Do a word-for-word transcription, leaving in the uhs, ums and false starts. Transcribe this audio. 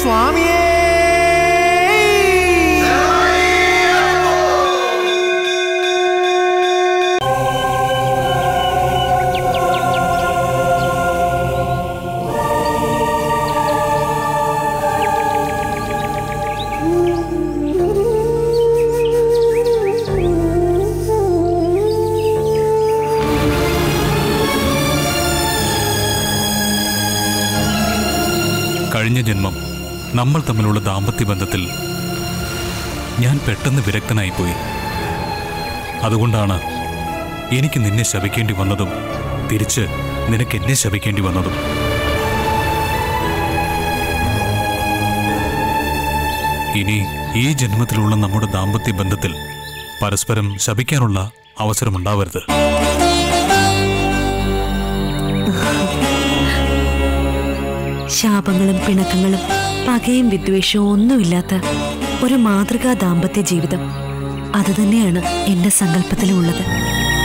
സ്വാമിയേ. കഴിഞ്ഞ ജന്മം നമ്മൾ തമ്മിലുള്ള ദാമ്പത്യ ബന്ധത്തിൽ ഞാൻ പെട്ടെന്ന് വിരക്തനായിപ്പോയി. അതുകൊണ്ടാണ് എനിക്ക് നിന്നെ ശപിക്കേണ്ടി വന്നതും തിരിച്ച് നിനക്ക് എന്നെ ശപിക്കേണ്ടി വന്നതും. ഇനി ഈ ജന്മത്തിലുള്ള നമ്മുടെ ദാമ്പത്യ ബന്ധത്തിൽ പരസ്പരം ശപിക്കാനുള്ള അവസരമുണ്ടാവരുത്. ശാപങ്ങളും പിണക്കങ്ങളും പകയും വിദ്വേഷവും ഒന്നുമില്ലാത്ത ഒരു മാതൃകാ ദാമ്പത്യ ജീവിതം അത് തന്നെയാണ് എന്റെ സങ്കല്പത്തിലുള്ളത്.